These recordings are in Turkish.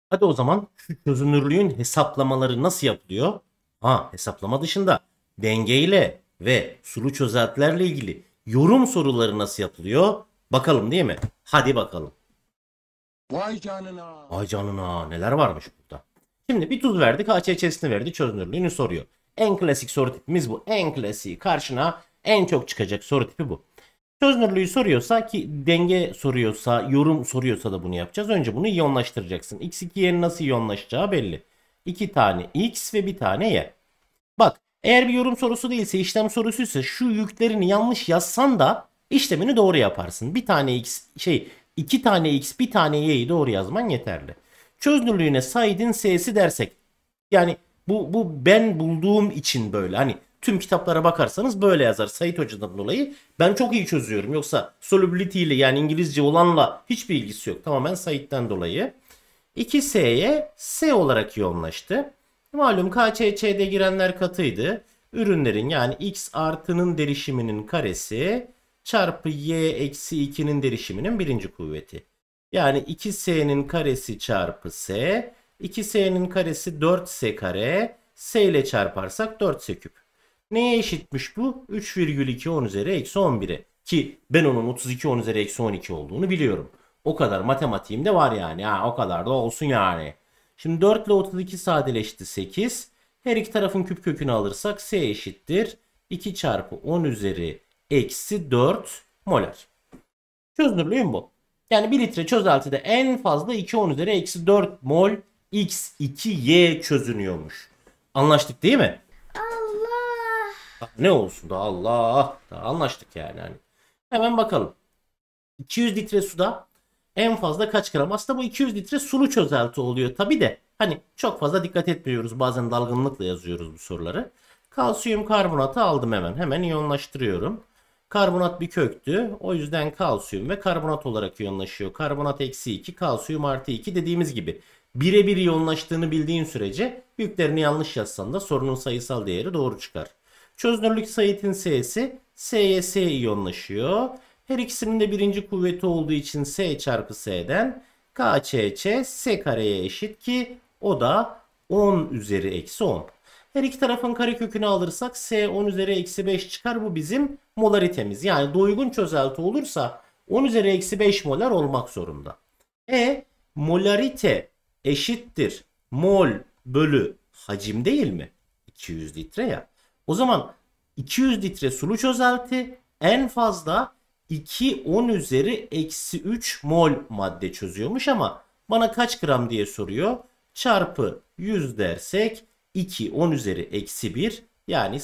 Hadi o zaman şu çözünürlüğün hesaplamaları nasıl yapılıyor? Hesaplama dışında dengeyle ve sulu çözeltilerle ilgili yorum soruları nasıl yapılıyor? Bakalım değil mi? Hadi bakalım. Vay canına. Ay canına neler varmış burada. Şimdi bir tuz verdik, HCC'sini verdi, çözünürlüğünü soruyor. En klasik soru tipimiz bu. En klasiği karşına en çok çıkacak soru tipi bu. Çözünürlüğü soruyorsa ki denge soruyorsa, yorum soruyorsa da bunu yapacağız. Önce bunu iyonlaştıracaksın. X2y'nin nasıl iyonlaşacağı belli. 2 tane X ve bir tane Y. Bak eğer bir yorum sorusu değilse işlem sorusuysa şu yüklerini yanlış yazsan da işlemini doğru yaparsın. Bir tane X iki tane X bir tane Y'yi doğru yazman yeterli. Çözünürlüğüne Said'in S'si dersek yani bu ben bulduğum için böyle hani tüm kitaplara bakarsanız böyle yazar Said Hoca'dan dolayı. Ben çok iyi çözüyorum. Yoksa solubility ile yani İngilizce olanla hiçbir ilgisi yok. Tamamen Said'den dolayı. 2S'ye S olarak yoğunlaştı. Malum KÇÇ'de girenler katıydı. Ürünlerin yani X artının derişiminin karesi çarpı Y eksi 2'nin derişiminin birinci kuvveti. Yani 2S'nin karesi çarpı S. 2S'nin karesi 4S kare. S ile çarparsak 4S küp. Neye eşitmiş bu? 3,2 10 üzeri eksi 11'e. Ki ben onun 32 10 üzeri eksi 12 olduğunu biliyorum. O kadar matematiğim de var yani. O kadar da olsun yani. Şimdi 4 ile 32 sadeleşti 8. Her iki tarafın küp kökünü alırsak S eşittir 2 çarpı 10 üzeri eksi 4 molar. Çözünürlüğüm bu. Yani 1 litre çözeltide en fazla 2 10 üzeri eksi 4 mol X2Y çözünüyormuş. Anlaştık değil mi? Allah. Ne olsun da Allah. Daha anlaştık yani. Hemen bakalım. 200 litre suda en fazla kaç gram? Aslında bu 200 litre sulu çözelti oluyor tabi de. Hani çok fazla dikkat etmiyoruz. Bazen dalgınlıkla yazıyoruz bu soruları. Kalsiyum karbonatı aldım hemen. Hemen iyonlaştırıyorum. Karbonat bir köktü. O yüzden kalsiyum ve karbonat olarak iyonlaşıyor. Karbonat eksi 2, kalsiyum artı 2 dediğimiz gibi. Birebir iyonlaştığını bildiğin sürece yüklerini yanlış yazsan da sorunun sayısal değeri doğru çıkar. Çözünürlük Said'in S'si S'ye S iyonlaşıyor. Her ikisinin de birinci kuvveti olduğu için S çarpı S'den KÇÇ S kareye eşit ki o da 10 üzeri eksi 10. Her iki tarafın karekökünü alırsak S 10 üzeri eksi 5 çıkar. Bu bizim molaritemiz. Yani doygun çözelti olursa 10 üzeri eksi 5 molar olmak zorunda. Molarite eşittir mol bölü hacim değil mi? 200 litre ya. O zaman 200 litre sulu çözelti en fazla 2 10 üzeri eksi 3 mol madde çözüyormuş ama bana kaç gram diye soruyor. Çarpı 100 dersek 2 10 üzeri eksi 1 yani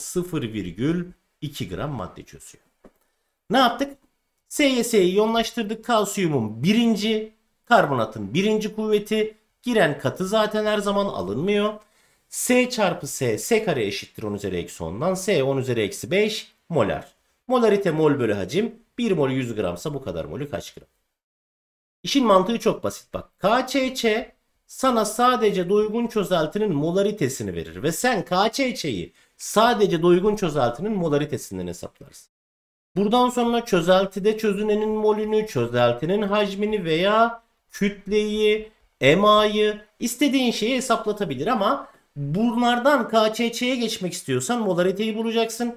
0,2 gram madde çözüyor. Ne yaptık? SYS'yi iyonlaştırdık. Kalsiyumun birinci, karbonatın birinci kuvveti. Giren katı zaten her zaman alınmıyor. S çarpı S, S kare eşittir 10 üzeri eksi 10'dan. S 10 üzeri eksi 5 molar. Molarite mol bölü hacim. 1 mol 100 gramsa bu kadar molü kaç gram? İşin mantığı çok basit bak. KÇÇ sana sadece doygun çözeltinin molaritesini verir. Ve sen KÇÇ'yi sadece doygun çözeltinin molaritesinden hesaplarsın. Buradan sonra çözeltide çözünenin molünü, çözeltinin hacmini veya kütleyi, EMA'yı istediğin şeyi hesaplatabilir ama bunlardan KÇÇ'ye geçmek istiyorsan molariteyi bulacaksın.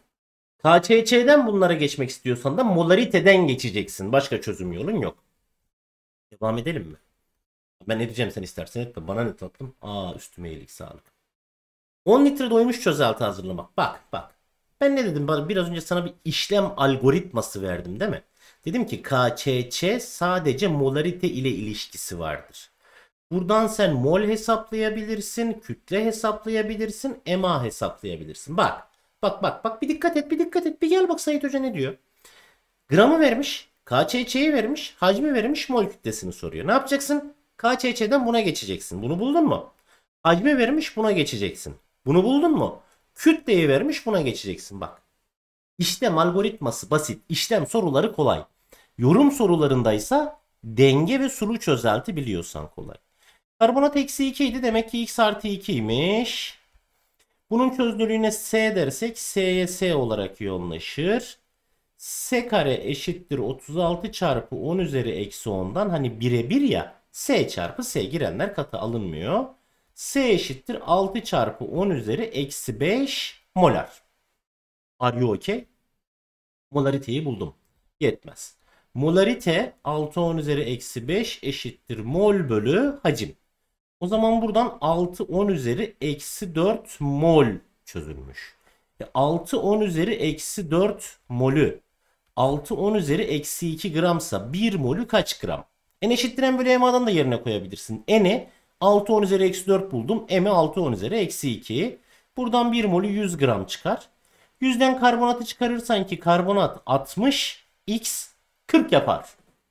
KÇÇ'den bunlara geçmek istiyorsan da molariteden geçeceksin. Başka çözüm yolun yok. Devam edelim mi? Ben ne diyeceğim sen istersen etme. Bana ne tatlım? Üstüme iyilik sağlık. 10 litre doymuş çözelti hazırlamak. Bak. Ben ne dedim? Biraz önce sana bir işlem algoritması verdim değil mi? Dedim ki KÇÇ sadece molarite ile ilişkisi vardır. Buradan sen mol hesaplayabilirsin, kütle hesaplayabilirsin, EMA hesaplayabilirsin. Bak bir dikkat et bir gel bak Sait Hoca ne diyor. Gramı vermiş, KÇÇ'yi vermiş, hacmi vermiş, mol kütlesini soruyor. Ne yapacaksın? KÇÇ'den buna geçeceksin. Bunu buldun mu? Hacmi vermiş buna geçeceksin. Bunu buldun mu? Kütleyi vermiş buna geçeceksin bak. İşlem algoritması basit. İşlem soruları kolay. Yorum sorularındaysa denge ve sulu çözelti biliyorsan kolay. Karbonat eksi 2 idi. Demek ki x artı 2'ymiş. Bunun çözünürlüğüne S dersek S'ye S olarak yoğunlaşır. S kare eşittir 36 çarpı 10 üzeri eksi 10'dan hani birebir ya S çarpı S, girenler katı alınmıyor. S eşittir 6 çarpı 10 üzeri eksi 5 molar. Are you okay? Molariteyi buldum. Yetmez. Molarite 6 10 üzeri eksi 5 eşittir mol bölü hacim. O zaman buradan 6 10 üzeri eksi 4 mol çözülmüş. 6 10 üzeri eksi 4 molü 6 10 üzeri eksi 2 gramsa 1 molü kaç gram? N eşittir M bölü EMA'dan da yerine koyabilirsin. N'i 6 10 üzeri eksi 4 buldum. M'i 6 10 üzeri eksi 2. Buradan 1 molü 100 gram çıkar. 100'den karbonatı çıkarırsan ki karbonat 60, X 40 yapar.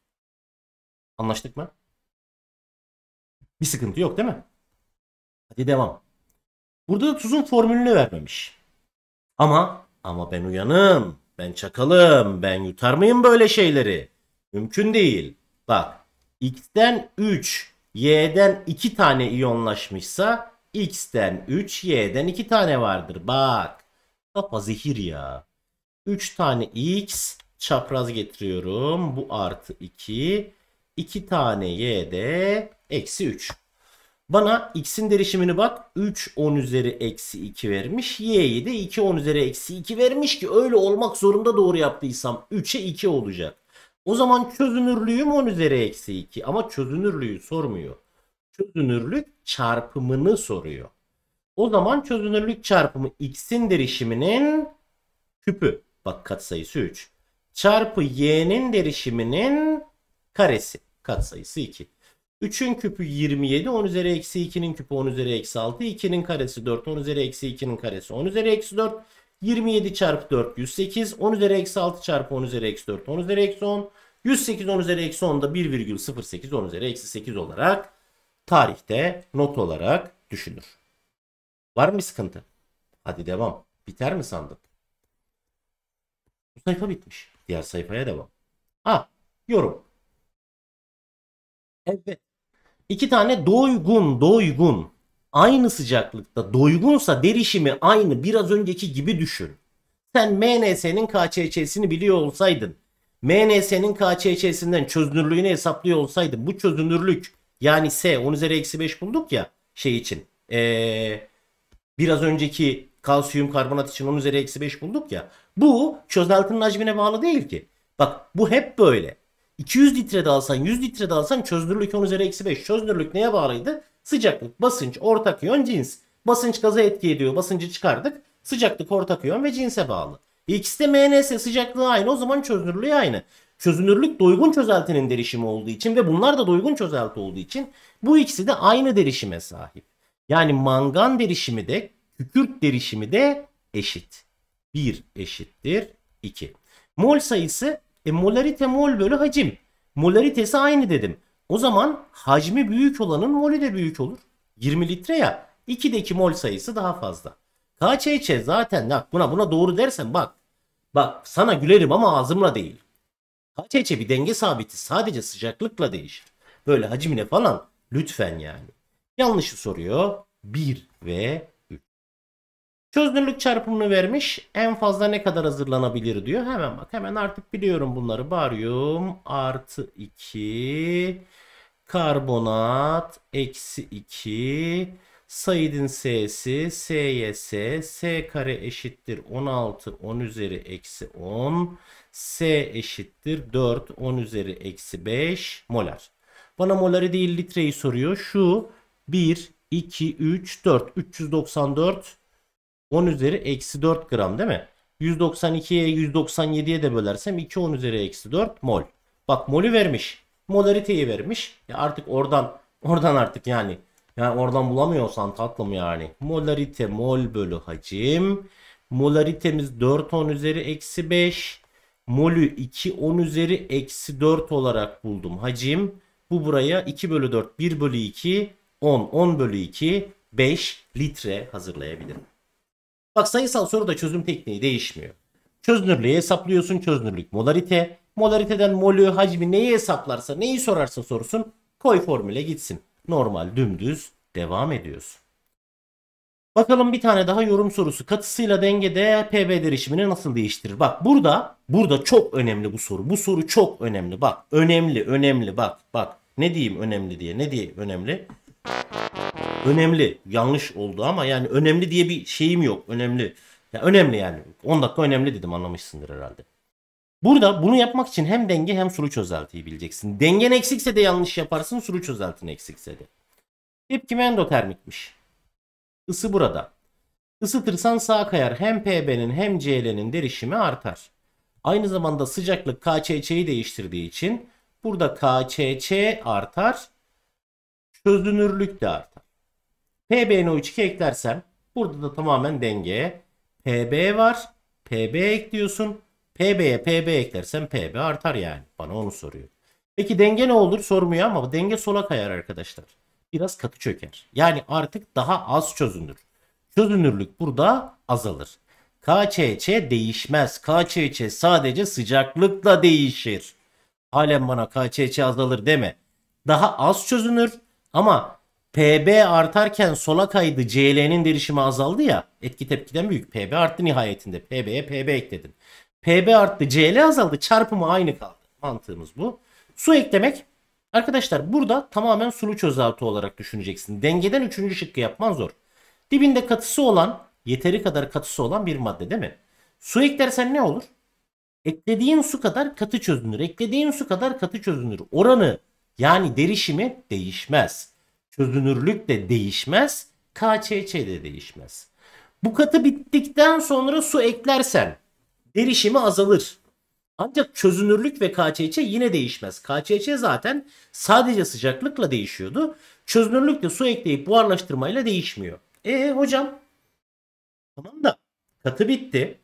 Anlaştık mı? Bir sıkıntı yok değil mi? Hadi devam. Burada da tuzun formülünü vermemiş. Ama ben uyanım. Ben çakalım. Ben yutar mıyım böyle şeyleri? Mümkün değil. Bak. X'ten 3, Y'den 2 tane iyonlaşmışsa X'ten 3, Y'den 2 tane vardır. Bak. Kafa zehir ya. 3 tane X çapraz getiriyorum. Bu artı 2. 2 tane Y'de eksi 3. Bana X'in derişimini bak. 3 10 üzeri eksi 2 vermiş. Y'yi de 2 10 üzeri eksi 2 vermiş ki öyle olmak zorunda doğru yaptıysam 3'e 2 olacak. O zaman çözünürlüğüm 10 üzeri eksi 2. Ama çözünürlüğü sormuyor. Çözünürlük çarpımını soruyor. O zaman çözünürlük çarpımı X'in derişiminin küpü. Bak katsayısı 3. Çarpı Y'nin derişiminin karesi. Katsayısı 2. 3'ün küpü 27. 10 üzeri eksi 2'nin küpü 10 üzeri eksi 6. 2'nin karesi 4. 10 üzeri eksi 2'nin karesi 10 üzeri eksi 4. 27 çarpı 4 108. 10 üzeri eksi 6 çarpı 10 üzeri eksi 4 10 üzeri eksi 10. 108 10 üzeri eksi 10 da 1,08 10 üzeri eksi 8 olarak tarihte not olarak düşünür. Var mı bir sıkıntı? Hadi devam. Biter mi sandın? Bu sayfa bitmiş. Diğer sayfaya devam. Yorum. Evet. İki tane doygun. Aynı sıcaklıkta doygunsa derişimi aynı biraz önceki gibi düşün. Sen MNS'nin KÇÇ'sini biliyor olsaydın, MNS'nin KÇÇ'sinden çözünürlüğünü hesaplıyor olsaydın, bu çözünürlük yani S 10 üzeri eksi 5 bulduk ya şey için. Biraz önceki kalsiyum karbonat için 10 üzeri eksi 5 bulduk ya. Bu çözeltinin hacmine bağlı değil ki. Bak bu hep böyle. 200 litre de alsan 100 litre de alsan çözünürlük 10 üzeri eksi 5. Çözünürlük neye bağlıydı? Sıcaklık, basınç, ortak iyon, cins. Basınç gaza etki ediyor. Basıncı çıkardık. Sıcaklık, ortak iyon ve cinse bağlı. X'te MNS sıcaklığı aynı. O zaman çözünürlüğü aynı. Çözünürlük doygun çözeltinin derişimi olduğu için ve bunlar da doygun çözelti olduğu için bu ikisi de aynı derişime sahip. Yani mangan derişimi de kükürt derişimi de eşit. 1 eşittir 2. Mol sayısı molarite mol bölü hacim. Molaritesi aynı dedim. O zaman hacmi büyük olanın molü de büyük olur. 20 litre ya. 2'deki mol sayısı daha fazla. KÇÇ zaten buna doğru dersen bak. Bak sana gülerim ama ağzımla değil. KÇÇ bir denge sabiti sadece sıcaklıkla değişir. Böyle hacmine falan lütfen yani. Yanlışı soruyor. 1 ve 3. Çözünürlük çarpımını vermiş. En fazla ne kadar hazırlanabilir diyor. Hemen bak hemen artık biliyorum bunları. Baryum artı 2. Karbonat eksi 2. Saidin S'si SYS. S kare eşittir 16 10 üzeri eksi 10. S eşittir 4 10 üzeri eksi 5 molar. Bana moları değil litreyi soruyor. Şu 1, 2, 3, 4. 394 10 üzeri eksi 4 gram değil mi? 192'ye 197'ye de bölersem 2 10 üzeri eksi 4 mol. Bak molü vermiş. Molariteyi vermiş. Ya artık oradan artık yani oradan bulamıyorsan tatlım yani. Molarite mol bölü hacim. Molaritemiz 4 10 üzeri eksi 5. Molü 2 10 üzeri eksi 4 olarak buldum. Hacim bu buraya 2 bölü 4 1 bölü 2 10 10 bölü 2 5 litre hazırlayabilirim. Bak sayısal soruda çözüm tekniği değişmiyor. Çözünürlüğü hesaplıyorsun, çözünürlük molarite. Molariteden molü, hacmi neyi hesaplarsa, neyi sorarsa sorsun koy formüle gitsin. Normal dümdüz devam ediyorsun. Bakalım bir tane daha yorum sorusu. Katısıyla dengede PB derişimini nasıl değiştirir? Bak burada çok önemli bu soru. Bu soru çok önemli. Bak önemli bak. Ne diyeyim önemli diye? Ne diye önemli? Önemli. Yanlış oldu ama yani önemli diye bir şeyim yok. Önemli. Ya önemli yani. 10 dakika önemli dedim, anlamışsındır herhalde. Burada bunu yapmak için hem denge hem sulu çözeltiyi bileceksin. Dengen eksikse de yanlış yaparsın, sulu çözeltin eksikse de. Tepkime endotermikmiş. Isı burada. Isıtırsan sağa kayar. Hem PB'nin hem CL'nin derişimi artar. Aynı zamanda sıcaklık KÇÇ'yi değiştirdiği için burada KÇÇ artar. Çözünürlük de artar. PbNO2 eklersem burada da tamamen dengeye PB var. PB ekliyorsun. PB'ye PB eklersen PB artar yani. Bana onu soruyor. Peki denge ne olur sormuyor ama denge sola kayar arkadaşlar. Biraz katı çöker. Yani artık daha az çözünür. Çözünürlük burada azalır. KÇÇ değişmez. KÇÇ sadece sıcaklıkla değişir. Halen bana KÇÇ azalır deme. Daha az çözünür ama PB artarken sola kaydı, CL'nin derişimi azaldı ya. Etki tepkiden büyük. PB arttı nihayetinde. PB'ye PB ekledin. PB arttı, CL azaldı. Çarpımı aynı kaldı. Mantığımız bu. Su eklemek. Arkadaşlar burada tamamen sulu çözelti olarak düşüneceksin. Dengeden 3. şıkkı yapman zor. Dibinde katısı olan, yeteri kadar katısı olan bir madde değil mi? Su eklersen ne olur? Eklediğin su kadar katı çözünür. Eklediğin su kadar katı çözünür. Oranı yani derişimi değişmez. Çözünürlük de değişmez. KÇÇ de değişmez. Bu katı bittikten sonra su eklersen derişimi azalır. Ancak çözünürlük ve KÇÇ yine değişmez. KÇÇ zaten sadece sıcaklıkla değişiyordu. Çözünürlük de su ekleyip buharlaştırmayla değişmiyor. Hocam tamam da katı bitti.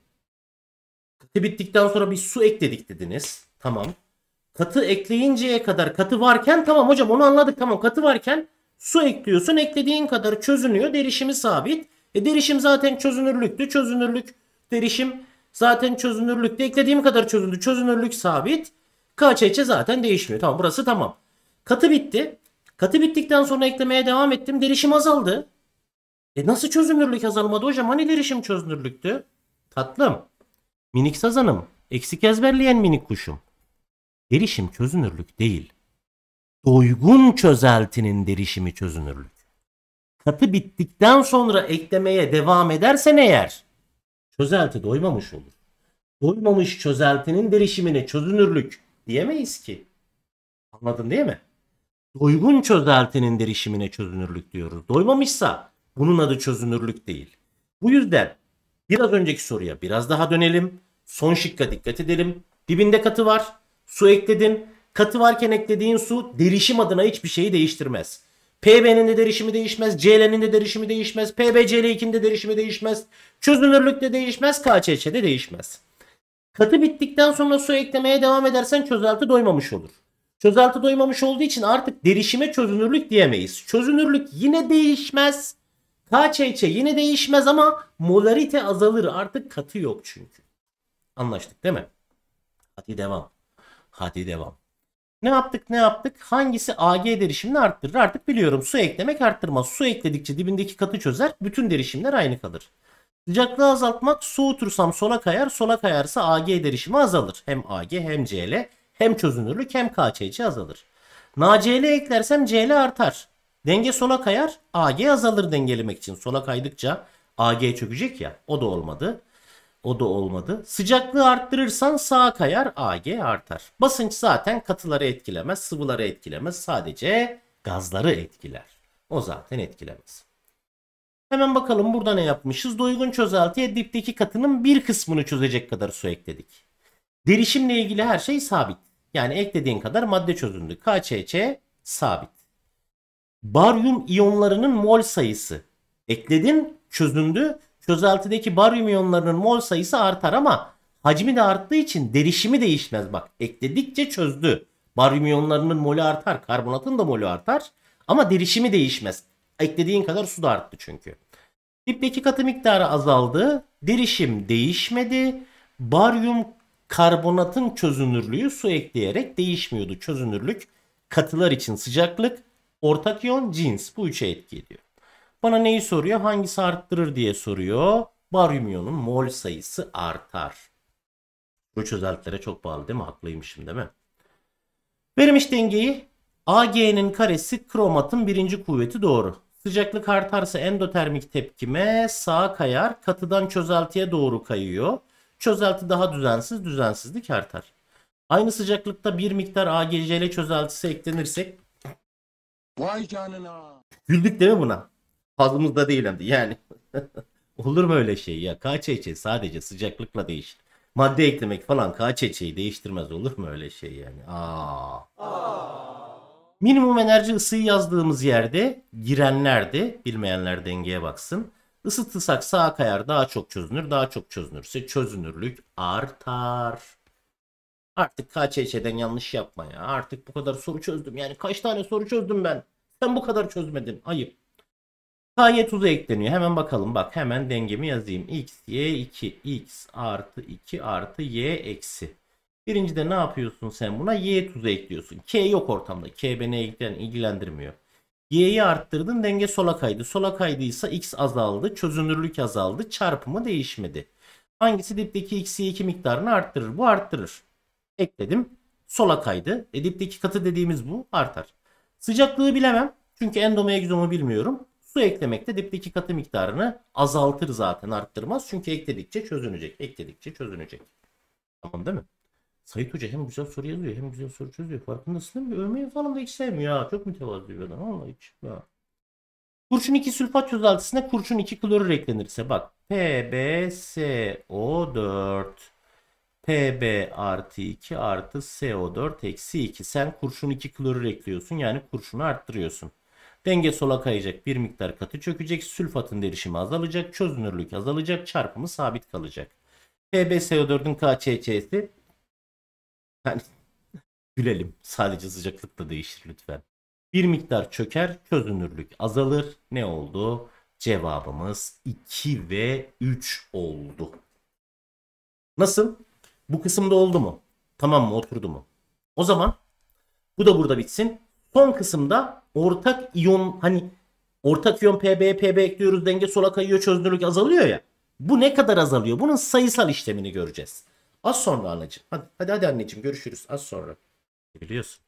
Katı bittikten sonra bir su ekledik dediniz. Tamam. Katı ekleyinceye kadar katı varken tamam hocam onu anladık. Tamam katı varken su ekliyorsun. Eklediğin kadar çözünüyor. Derişimi sabit. Derişim zaten çözünürlüktü. Çözünürlük derişim zaten çözünürlükte. Eklediğim kadar çözündü. Çözünürlük sabit. KÇÇ zaten değişmiyor. Tamam burası tamam. Katı bitti. Katı bittikten sonra eklemeye devam ettim. Derişim azaldı. Nasıl çözünürlük azalmadı hocam? Hani derişim çözünürlüktü? Tatlım. Minik sazanım. Eksik ezberleyen minik kuşum. Derişim çözünürlük değil. Doygun çözeltinin derişimi çözünürlük. Katı bittikten sonra eklemeye devam edersen eğer çözelti doymamış olur. Doymamış çözeltinin derişimine çözünürlük diyemeyiz ki. Anladın değil mi? Doygun çözeltinin derişimine çözünürlük diyoruz. Doymamışsa bunun adı çözünürlük değil. Bu yüzden biraz önceki soruya biraz daha dönelim. Son şıkka dikkat edelim. Dibinde katı var. Su ekledin. Katı varken eklediğin su derişim adına hiçbir şeyi değiştirmez. PB'nin de derişimi değişmez. CL'nin de derişimi değişmez. PbCl2'nin de derişimi değişmez. Çözünürlük de değişmez. KÇÇ de değişmez. Katı bittikten sonra su eklemeye devam edersen çözelti doymamış olur. Çözelti doymamış olduğu için artık derişime çözünürlük diyemeyiz. Çözünürlük yine değişmez. KÇÇ yine değişmez ama molarite azalır. Artık katı yok çünkü. Anlaştık değil mi? Hadi devam. Hadi devam. Ne yaptık ne yaptık? Hangisi Ag derişimini arttırır? Artık biliyorum su eklemek arttırmaz. Su ekledikçe dibindeki katı çözer. Bütün derişimler aynı kalır. Sıcaklığı azaltmak, soğutursam sola kayar. Sola kayarsa Ag derişimi azalır. Hem Ag hem Cl hem çözünürlük hem KÇÇ azalır. NaCl eklersem Cl artar. Denge sola kayar. Ag azalır dengelemek için. Sola kaydıkça Ag çökecek ya. O da olmadı. O da olmadı. Sıcaklığı arttırırsan sağa kayar, Ag artar. Basınç zaten katıları etkilemez, sıvıları etkilemez. Sadece gazları etkiler. O zaten etkilemez. Hemen bakalım burada ne yapmışız? Doygun çözeltiye dipteki katının bir kısmını çözecek kadar su ekledik. Derişimle ilgili her şey sabit. Yani eklediğin kadar madde çözündü. KÇÇ sabit. Baryum iyonlarının mol sayısı. Ekledin, çözündü. Çözeltideki baryum iyonlarının mol sayısı artar ama hacmi de arttığı için derişimi değişmez. Bak ekledikçe çözdü. Baryum iyonlarının molü artar. Karbonatın da molü artar. Ama derişimi değişmez. Eklediğin kadar su da arttı çünkü. Dipteki katı miktarı azaldı. Derişim değişmedi. Baryum karbonatın çözünürlüğü su ekleyerek değişmiyordu. Çözünürlük katılar için sıcaklık, ortak iyon, cins bu üçe etki ediyor. Bana neyi soruyor? Hangisi arttırır diye soruyor. Baryum iyonun mol sayısı artar. Bu çözeltilere çok bağlı değil mi? Haklıymışım değil mi? Vermiş dengeyi AG'nin karesi kromatın birinci kuvveti doğru. Sıcaklık artarsa endotermik tepkime sağa kayar. Katıdan çözeltiye doğru kayıyor. Çözelti daha düzensiz, düzensizlik artar. Aynı sıcaklıkta bir miktar AgCl çözeltisi eklenirse Vay canına. güldük değil mi buna? Fazlamızda değil hem de yani. Olur mu öyle şey ya? KÇÇ sadece sıcaklıkla değişir. Madde eklemek falan KÇÇ'yi değiştirmez, olur mu öyle şey yani? Minimum enerji ısıyı yazdığımız yerde girenler bilmeyenler dengeye baksın. Isıtırsak sağa kayar, daha çok çözünür. Daha çok çözünürse çözünürlük artar. Artık KÇÇ'den yanlış yapma ya. Artık bu kadar soru çözdüm. Yani kaç tane soru çözdüm ben? Sen bu kadar çözmedin. Ayıp. K'ye tuzu ekleniyor. Hemen bakalım. Bak hemen dengemi yazayım. X, Y, 2. X artı 2 artı Y eksi. Birincide ne yapıyorsun sen buna? Y tuzu ekliyorsun. K yok ortamda. K beni ilgilendirmiyor. Y'yi arttırdın, denge sola kaydı. Sola kaydıysa X azaldı. Çözünürlük azaldı. Çarpımı değişmedi. Hangisi dipteki X, Y2 miktarını arttırır? Bu arttırır. Ekledim. Sola kaydı. Dipteki katı dediğimiz bu artar. Sıcaklığı bilemem. Çünkü endomu egzomu bilmiyorum. Su eklemek de dipteki katı miktarını azaltır zaten, arttırmaz. Çünkü ekledikçe çözünecek. Ekledikçe çözünecek. Tamam değil mi? Sait Hoca hem güzel soru yazıyor hem güzel soru çözüyor. Farkındasın değil mi? Övmeyi falan da hiç sevmiyor ha. Çok mütevazı bir adam. Vallahi hiç. Ya. Kurşun 2 sülfat çözeltisine kurşun 2 klorür eklenirse bak. PbSO4 Pb artı 2 artı SO4 eksi 2. Sen kurşun 2 klorür ekliyorsun. Yani kurşunu arttırıyorsun. Denge sola kayacak. Bir miktar katı çökecek. Sülfatın derişimi azalacak. Çözünürlük azalacak. Çarpımı sabit kalacak. PbSO4'ün KÇÇ'si yani gülelim. Sadece sıcaklıkla değişir lütfen. Bir miktar çöker. Çözünürlük azalır. Ne oldu? Cevabımız 2 ve 3 oldu. Nasıl? Bu kısımda oldu mu? Tamam mı? Oturdu mu? O zaman bu da burada bitsin. Son kısımda ortak iyon, hani ortak iyon Pb ekliyoruz, denge sola kayıyor, çözünürlük azalıyor ya. Bu ne kadar azalıyor? Bunun sayısal işlemini göreceğiz. Az sonra anneciğim. Hadi anneciğim, görüşürüz az sonra. Biliyorsun.